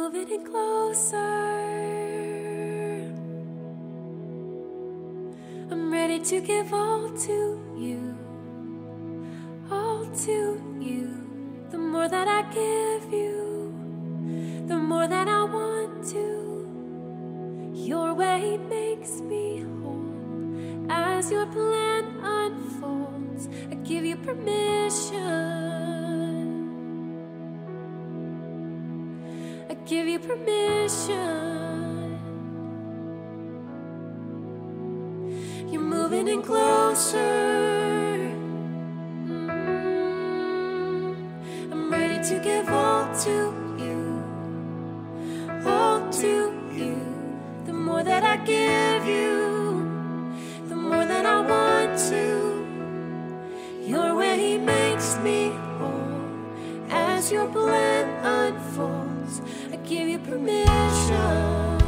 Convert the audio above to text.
moving in closer. I'm ready to give all to you, all to you. The more that I give you, the more that I want to. Your way makes me whole. As your plan unfolds, I give you permission. I give you permission. You're moving in closer. I'm ready to give all to you, all to you. The more that I give you, the more that I want to. Your way makes me whole. As your plan unfolds, I give you permission.